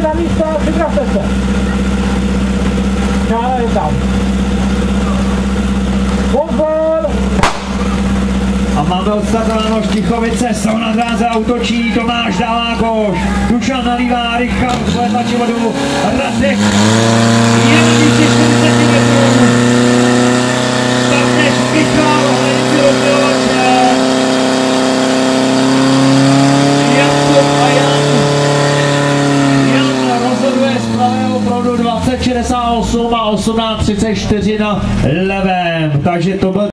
na místo a připravte se. Čára je tam. Pozor! A máme odstartováno Štichovice, jsou na dráze, útočí Tomáš Dalákoš, Dušan nalívá, Richard bude tlačit vodu, Radek, 1,40 metrů, taktéž Michal, hledící rozdělovače, Jakub a Jan rozhoduje z pravého proudu 20,68 a 18,34 na levém, takže to byl